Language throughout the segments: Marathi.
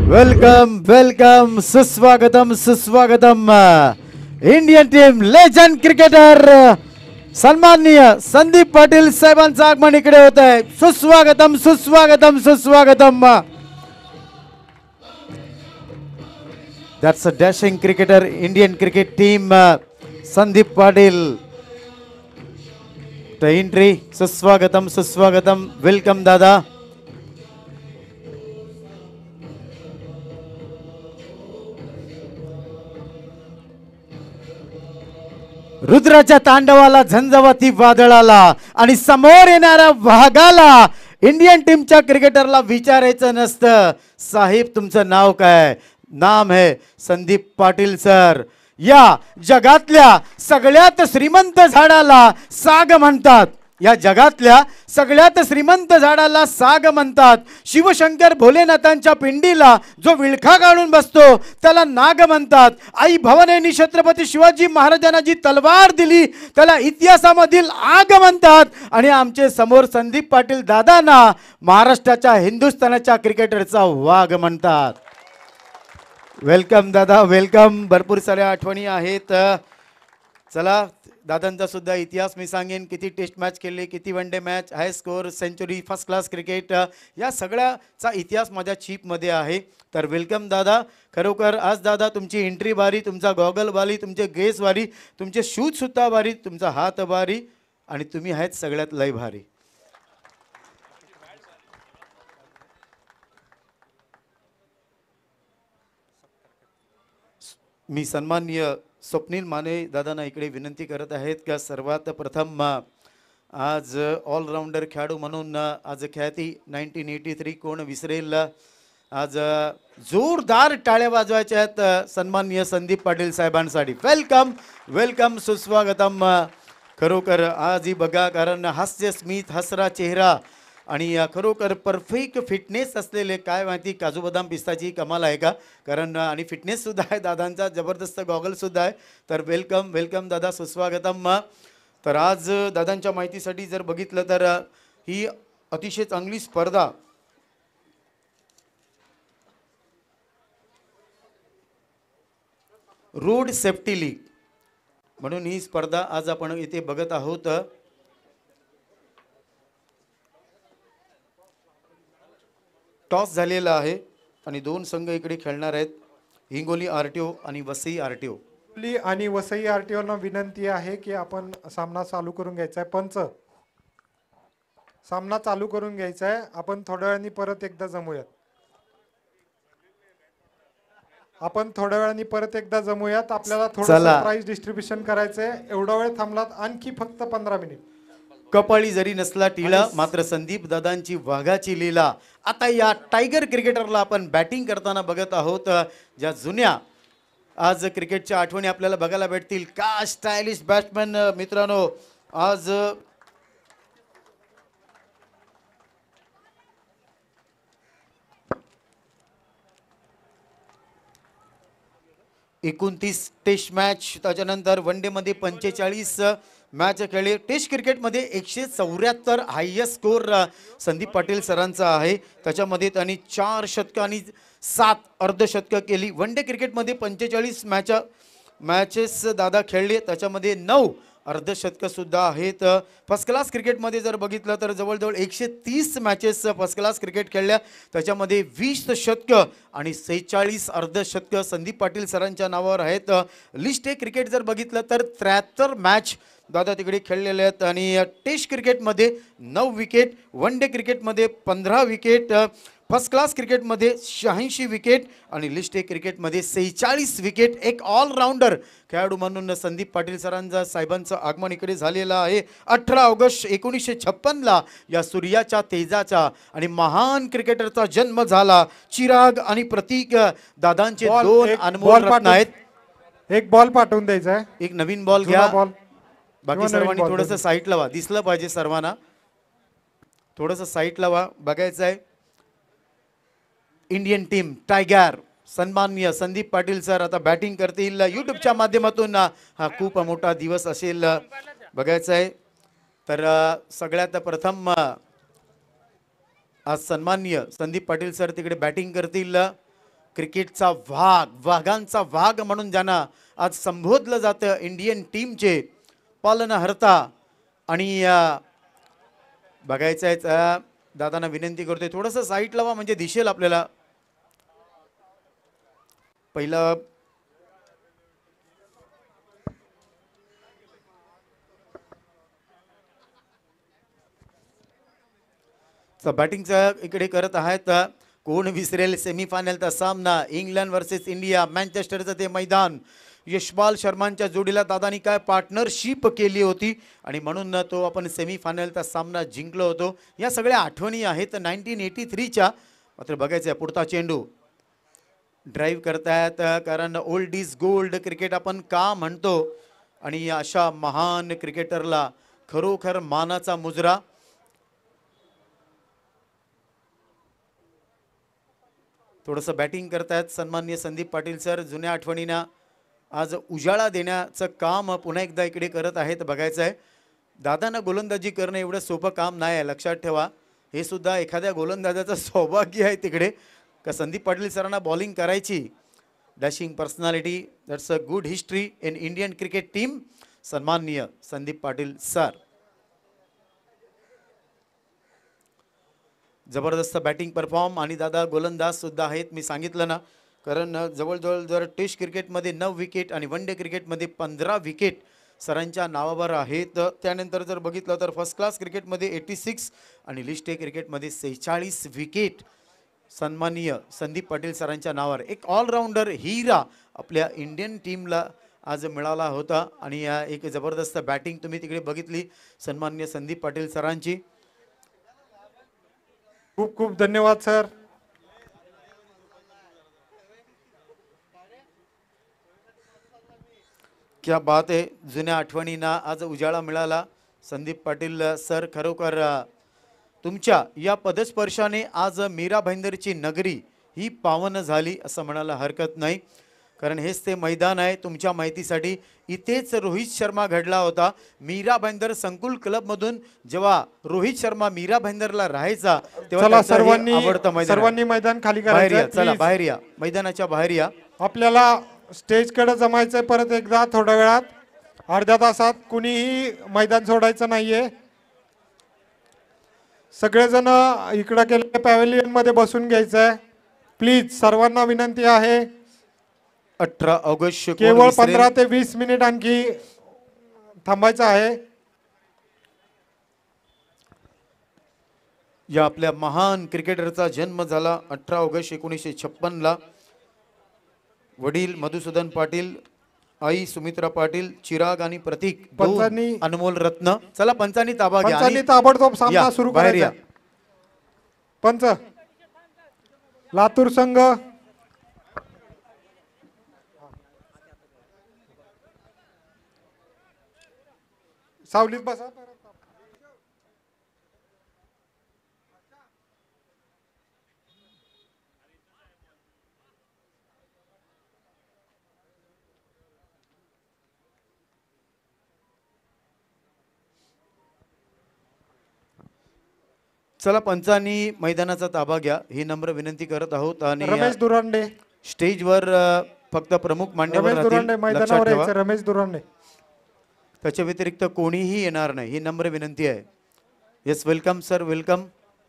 वेलकम वेलकम सुस्वागतम सुस्वागतम इंडियन टीम लेजंड क्रिकेटर सन्माननीय संदीप पाटील साहेबांचं आगमन इकडे होत आहे. सुस्वागतम सुस्वागतम सुस्वागतम. That's a dashing cricketer, Indian cricket team. Sandeep Patil. The entry. Suswagatam, Suswagatam. Welcome, Dada. रुद्राच्या तांडवाला झंझावाती वादळाला आणि समोर येणाऱ्या वाघाला इंडियन टीमच्या क्रिकेटरला विचारायचं नसतं, साहेब तुमचं नाव काय? नाम है संदीप पाटील सर. या जगातल्या सगळ्यात श्रीमंत झाडाला साग म्हणतात. या जगातल्या सगळ्यात श्रीमंत झाडाला साग म्हणतात. शिवशंकर भोलेनाथांच्या पिंडीला जो विळखा काढून बसतो त्याला नाग म्हणतात. आई भवानीने छत्रपती शिवाजी महाराजांना जी तलवार दिली त्याला इतिहासामधील आग म्हणतात. आणि आमचे समोर संदीप पाटील दादांना महाराष्ट्राच्या हिंदुस्थानाच्या क्रिकेटरचा वाघ म्हणतात. वेलकम दादा, वेलकम. भरपूर साऱ्या आठवणी आहेत. चला, दादांचा सुद्धा इतिहास मी सांगेन. किती टेस्ट मॅच केले, किती one day match, high score, century, first class cricket, या सगळ्याचा इतिहास माझ्या चीपमध्ये आहे. तर वेलकम दादा. खरोखर आज दादा तुमची एंट्री भारी, तुमचा गॉगल भारी, तुमचे गेस भारी, तुमचे शूज सुद्धा भारी, तुमचा हात भारी आणि तुम्ही आहेत सगळ्यात लय भारी. मी सन्माननीय स्वप्नील माने दादांना इकडे विनंती करत आहेत का सर्वात प्रथम आज ऑलराऊंडर खेळाडू म्हणून आज ख्याती 1983 कोण विसरेल. आज जोरदार टाळ्या वाजवायच्या आहेत सन्माननीय संदीप पाटील साहेबांसाठी. वेलकम वेलकम सुस्वागतम. खरोखर आज ही बघा, कारण हास्य स्मित हसरा चेहरा आणि खरोखर परफेक्ट फिटनेस असलेले, काय माहिती काजू बदाम पिस्ताची कमाल आहे का, कारण आणि फिटनेस सुद्धा आहे दादांचा, जबरदस्त गॉगल सुद्धा आहे. तर वेलकम वेलकम दादा, सुस्वागतम. तर आज दादांच्या माहितीसाठी जर बघितलं तर ही अतिशय चांगली स्पर्धा रोड सेफ्टी लीग म्हणून ही स्पर्धा आज आपण इथे बघत आहोत. टॉस झालेला आहे आणि दोन संघ इकडे खेळणार आहेत, हिंगोली आरटीओ आणि वसई आरटीओ. आणि वसई आरटीओना विनंती आहे की आपण सामना चालू करून घ्यायचा आहे. पंच, सामना चालू करून घ्यायचा आहे. आपण थोड्या वेळाने परत एकदा जमूयात. आपण थोड्या वेळाने परत एकदा जमूयात. आपल्याला थोडं प्राइस डिस्ट्रीब्युशन करायचंय. एवढा वेळ थांबलात आणखी फक्त 15 मिनिट. कपाळी जरी नसला टीला, मात्र संदीप दादांची वाघाची लीला. आता या टायगर क्रिकेटरला आपण बॅटिंग करताना बघत आहोत. ज्या जुन्या आज क्रिकेटच्या आठवणी आपल्याला बघायला भेटतील. का स्टायलिश बॅट्समॅन मित्रांनो. आज एकोणतीस टेस्ट मॅच, त्याच्यानंतर वन डे मध्ये 45 मॅच खेळले. टेस्ट क्रिकेटमध्ये 174 हायएस्ट स्कोर संदीप पाटील सरांचा आहे. त्याच्यामध्ये त्यांनी 4 शतकं आणि 7 अर्धशतकं केली. वन डे क्रिकेटमध्ये 45 मॅचेस दादा खेळले, त्याच्यामध्ये 9 अर्धशतकं सुद्धा आहेत. फर्स्ट क्लास क्रिकेटमध्ये जर बघितलं तर जवळजवळ 130 मॅचेस फर्स्ट क्लास क्रिकेट खेळल्या, त्याच्यामध्ये 20 शतकं आणि 46 अर्धशतकं संदीप पाटील सरांच्या नावावर आहेत. लिस्ट ए क्रिकेट जर बघितलं तर 73 मॅच दादा तिकडे खेळलेले आहेत. आणि टेस्ट क्रिकेटमध्ये 9 विकेट, वन डे क्रिकेटमध्ये 15 विकेट, फर्स्ट क्लास क्रिकेटमध्ये 86 विकेट आणि लिस्ट ए क्रिकेटमध्ये 46 विकेट. एक ऑलराऊंडर खेळाडू म्हणून संदीप पाटील सरांचा साहेबांचं आगमन इकडे झालेलं आहे. 18 ऑगस्ट 1956ला या सूर्याच्या तेजाचा आणि महान क्रिकेटरचा जन्म झाला. चिराग आणि प्रतीक दादांचे दोन अनमोल रत्न आहेत. एक बॉल पाठवून द्यायचा आहे. एक नवीन बॉल घ्या. बाकी सर्वांनी थोडंसं साईट लावा, दिसलं पाहिजे सर्वांना. थोडंसं साईट लावा, बघायचं आहे. इंडियन टीम टायगर सन्माननीय संदीप पाटील सर आता बॅटिंग करतील. यूट्यूबच्या माध्यमातून हा खूप मोठा दिवस असेल, बघायचं आहे. तर सगळ्यात प्रथम आज सन्माननीय संदीप पाटील सर तिकडे बॅटिंग करतील. क्रिकेटचा वाघांचा वाघ म्हणून ज्यांना आज संबोधलं जातं इंडियन टीमचे पालनहर्ता आणि बघायचं आहे दादांना विनंती करतोय थोडंसं साईट लावा म्हणजे दिसेल आपल्याला. पहिलं बॅटिंगचा इकडे करत आहेत. कोण विसरेल सेमीफायनलचा सामना इंग्लंड वर्सेस इंडिया, मँचेस्टरचं ते मैदान. यशपाल शर्मांच्या जोडीला दादानी काय पार्टनरशिप केली होती आणि म्हणून तो आपण सेमीफायनलचा सामना जिंकलो होतो. या सगळ्या आठवणी आहेत 1983च्या. मात्र बघायचं पुढचा चेंडू ड्राईव्ह करतायत कारण ओल्ड इज गोल्ड क्रिकेट आपण का म्हणतो आणि अशा महान क्रिकेटरला खरोखर मानाचा मुजरा. थोडंसं बॅटिंग करतायत सन्माननीय संदीप पाटील सर. जुन्या आठवणींना आज उजाळा देण्याचं काम पुन्हा एकदा इकडे करत आहेत. बघायचं आहे दादांना गोलंदाजी करणं एवढं सोपं काम नाही आहे. लक्षात ठेवा हे सुद्धा एखाद्या गोलंदाजाचं सौभाग्य आहे तिकडे का संदीप पाटील सरांना बॉलिंग करायची. Dashing personality, that's a good history in Indian cricket team. सन्माननीय संदीप पाटील सर. जबरदस्त बॅटिंग परफॉर्म आणि दादा गोलंदाज सुद्धा आहेत. मी सांगितलं ना कारण जवळजवळ जर टेस्ट क्रिकेटमध्ये 9 विकेट आणि वन डे क्रिकेटमध्ये 15 विकेट सरांच्या नावावर आहेत. त्यानंतर जर बघितलं तर फर्स्ट क्लास क्रिकेटमध्ये 86 आणि लिस्ट ए क्रिकेटमध्ये 46 विकेट सन्माननीय संदीप पाटील सरांच्या नावावर. एक ऑलराऊंडर हिरा आपल्या इंडियन टीमला आज मिळाला होता आणि एक जबरदस्त बॅटिंग तुम्ही तिकडे बघितली सन्माननीय संदीप पाटील सरांची. खूप खूप धन्यवाद सर. क्या बात आहे. जुन्या आठवणींना आज उजाळा मिळाला. संदीप पाटील सर खरोखर तुमच्या या पदस्पर्शाने आज मीरा भाईंदरची नगरी ही पावन झाली असं म्हणायला हरकत नाही कारण हेच ते मैदान आहे. तुमच्या माहितीसाठी इथेच रोहित शर्मा घडला होता. मीरा भाईंदर संकुल क्लब मधून जेव्हा रोहित शर्मा मीरा भाईंदरला राहायचा तेव्हा सर्वांनी मैदान खाली करायचं. चला बाहेर या, मैदानाच्या बाहेर या. आपल्याला स्टेज कडे जमायचंय परत एकदा थोड्या वेळात. अर्ध्या तासात कुणीही मैदान सोडायचं नाहीये. सगळेजण इकडे केलेल्या पॅव्हेलियन मध्ये बसून घ्यायचंय प्लीज. सर्वांना विनंती आहे. 18 ऑगस्ट केवळ 15 ते 20 मिनिट आणखी थांबायचं आहे. या आपल्या महान क्रिकेटरचा जन्म झाला 18 ऑगस्ट 1956 ला. वडील मधुसूदन पाटील, आई सुमित्रा पाटील, चिराग आणि प्रतीक, पंचांनी अनमोल रत्न. चला पंचांनी ताबा घ्या. पंचांनी ताबडतोब सामना सुरू करायचा. पंच लातूर संघ सावलीत बसा. चला पंचांनी मैदानाचा ताबा घ्या ही नम्र विनंती करत आहोत. आणि रमेश दुरांडे स्टेजवर फक्त प्रमुख मान्यवर राहतील. मैदानावर यायचं रमेश दुरांडे. त्याच्या व्यतिरिक्त कोणीही येणार नाही ही नम्र विनंती आहे. Yes welcome sir, welcome.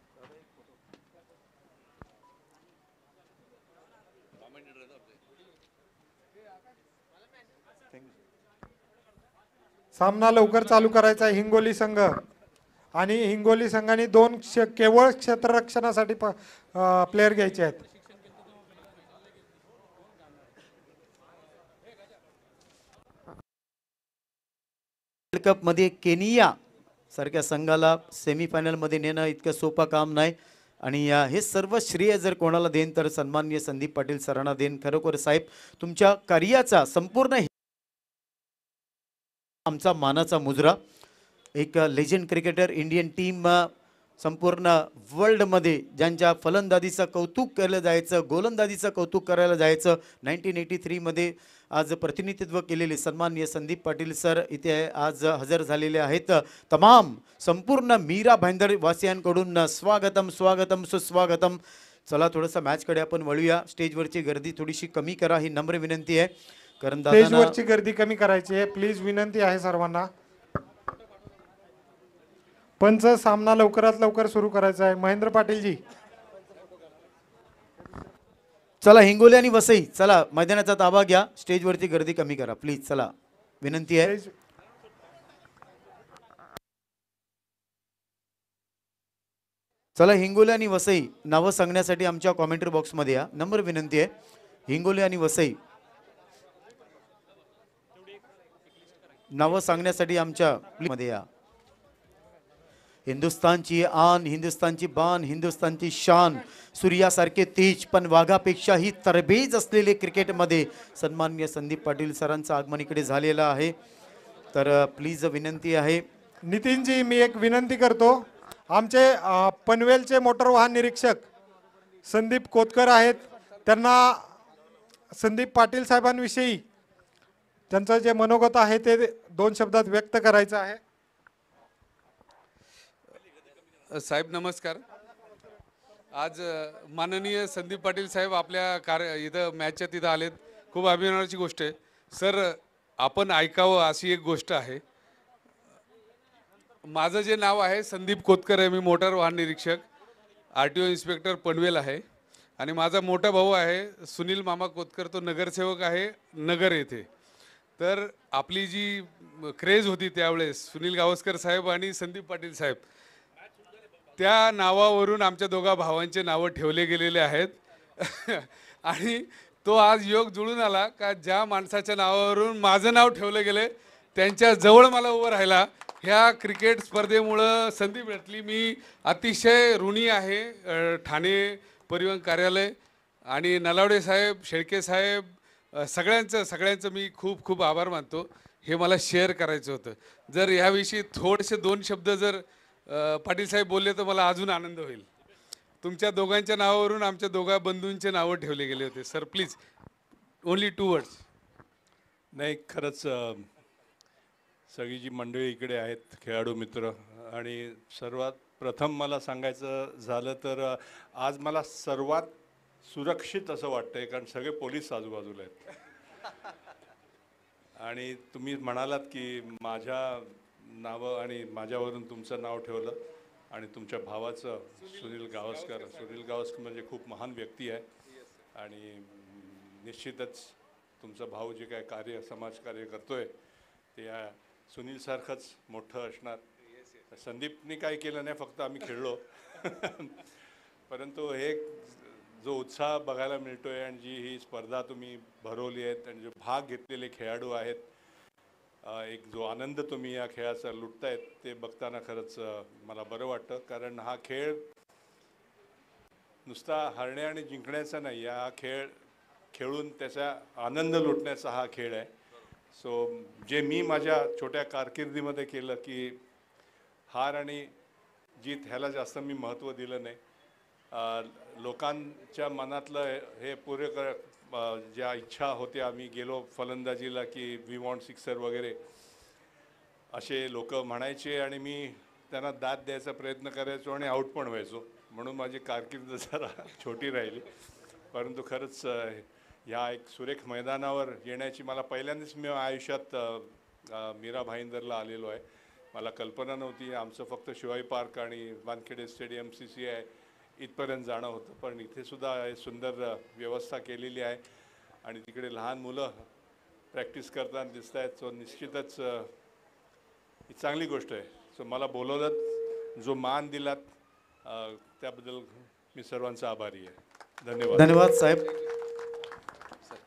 सामना लवकर चालू करायचा आहे. हिंगोली संघ आणि हिंगोली संघाने केवळ क्षेत्ररक्षणासाठी प्लेयर घ्यायचे आहेत. वर्ल्ड कप मध्ये केनिया सारख्या संघाला सेमीफायनल मध्ये नेणं इतकं सोपं काम नाही आणि हे सर्व श्रेय जर कोणाला देईन तर सन्माननीय संदीप पाटील सरांना देईन. खरोखर साहेब तुमच्या कार्याचा संपूर्ण आमचा मानाचा मुजरा. एक लेजेंड क्रिकेटर इंडियन टीम संपूर्ण वर्ल्ड मध्ये ज्यांच्या फलंदाजीचं कौतुक केलं जायचं, गोलंदाजीचं कौतुक करायला जायचं 1983 मध्ये आज प्रतिनिधित्व केलेले सन्माननीय संदीप पाटील सर इथे आज हजर झालेले आहेत. तमाम संपूर्ण मीरा भाईंदर वासियांकडून स्वागतम स्वागतम सुस्वागतम. चला थोडंसं मॅचकडे आपण वळूया. स्टेजवरची गर्दी थोडीशी कमी करा ही नम्र विनंती आहे. कारण दादा स्टेजवरची गर्दी कमी करायची आहे प्लीज, विनंती आहे सर्वांना. पंच सामना लवकरात लवकर सुरू करायचा आहे. महेंद्र पाटील जी. चला हिंगोली आणि वसई, चला मैदानाचा ताबा घ्या. स्टेजवरती गर्दी कमी करा प्लीज. चला विनंती आहे. चला हिंगोली आणि वसई नावं सांगण्यासाठी आमच्या कॉमेंट्री बॉक्समध्ये या. नंबर विनंती आहे. हिंगोली आणि वसई नावं सांगण्यासाठी आमच्या मध्ये या. हिंदुस्थानची आन, हिंदुस्थानची बान, हिंदुस्थानची शान, सूर्यासारखे तेज पण वाघापेक्षाही तरबेज असलेले क्रिकेटमध्ये सन्माननीय संदीप पाटील सरांचं आगमन इकडे झालेलं आहे. तर प्लीज विनंती आहे. नितीनजी, मी एक विनंती करतो. आमचे पनवेलचे मोटर वाहन निरीक्षक संदीप कोतकर आहेत. त्यांना संदीप पाटील साहेबांविषयी त्यांचं जे मनोगत आहे ते 2 शब्दात व्यक्त करायचं आहे. साहेब नमस्कार. आज माननीय संदीप पाटील साहेब आपल्या इथं मॅचच्या तिथं आलेत. खूप अभिमानाची गोष्ट आहे. सर आपण ऐकावं अशी एक गोष्ट आहे. माझं जे नाव आहे संदीप कोतकर आहे. मी मोटार वाहन निरीक्षक RTO इन्स्पेक्टर पनवेल आहे. आणि माझा मोठा भाऊ आहे सुनील मामा कोतकर, तो नगरसेवक आहे नगर येथे. तर आपली जी क्रेज होती त्यावेळेस सुनील गावस्कर साहेब आणि संदीप पाटील साहेब, त्या नावावरून आमच्या दोघा भावांचे नावं ठेवले गेलेले आहेत. आणि तो आज योग जुळून आला का ज्या माणसाच्या नावावरून माझं नाव ठेवलं गेलं त्यांच्या जवळ मला उभं राहिला. ह्या क्रिकेट स्पर्धेमुळं संधी भेटली. मी अतिशय ऋणी आहे ठाणे परिवहन कार्यालय आणि नलावडे साहेब, शेळके साहेब, सगळ्यांचं मी खूप खूप आभार मानतो. हे मला शेअर करायचं होतं. जर ह्याविषयी थोडेसे 2 शब्द जर पाटील साहेब बोलले तर मला अजून आनंद होईल. तुमच्या दोघांच्या नावावरून आमच्या दोघा बंधूंचे नावं ठेवले गेले होते. Sir please only 2 words. नाही, खरंच सगळी जी मंडळी इकडे आहेत, खेळाडू मित्र, आणि सर्वात प्रथम मला सांगायचं झालं तर आज मला सर्वात सुरक्षित असं वाटतंय कारण सगळे पोलीस आजूबाजूला आहेत. आणि तुम्ही म्हणालात की माझ्या नावं आणि माझ्यावरून तुमचं नाव ठेवलं आणि तुमच्या भावाचं सुनील गावस्कर म्हणजे खूप महान व्यक्ती आहे. आणि निश्चितच तुमचा भाऊ जे काय समाजकार्य करतोय ते या सुनीलसारखंच मोठं असणार. संदीपनी काय केलं नाही, फक्त आम्ही खेळलो. परंतु हे जो उत्साह बघायला मिळतोय आणि जी ही स्पर्धा तुम्ही भरवली आहेत आणि जे भाग घेतलेले खेळाडू आहेत, एक जो आनंद तुम्ही या खेळाचा लुटतायत ते बघताना खरंच मला बरं वाटतं. कारण हा खेळ नुसता हरणे आणि जिंकण्याचा नाही, हा खेळ खेळून त्याचा आनंद लुटण्याचा हा खेळ आहे. सो जे मी माझ्या छोट्या कारकिर्दीमध्ये केलं की हार आणि जीत ह्याला जास्त मी महत्त्व दिलं नाही. लोकांच्या मनातलं हे पुरे ज्या इच्छा होत्या, आम्ही गेलो फलंदाजीला की वी वॉन्ट सिक्सर वगैरे असे लोक म्हणायचे आणि मी त्यांना दाद द्यायचा प्रयत्न करायचो आणि आऊट पण व्हायचो. म्हणून माझी कारकीर्द जरा छोटी राहिली. परंतु खरंच ह्या एक सुरेख मैदानावर येण्याची मला पहिल्यांदाच मी आयुष्यात मीरा भाईंदरला आलेलो आहे. मला कल्पना नव्हती. आमचं फक्त शिवाई पार्क आणि वानखेडे स्टेडियम CCI इथपर्यंत जाणं होतं. पण इथे सुद्धा सुंदर व्यवस्था केलेली आहे आणि तिकडे लहान मुलं प्रॅक्टिस करताना दिसत आहेत. सो निश्चितच ही चांगली गोष्ट आहे. सो मला बोलवलं, जो मान दिलात त्याबद्दल मी सर्वांचा आभारी आहे. धन्यवाद. धन्यवाद साहेब.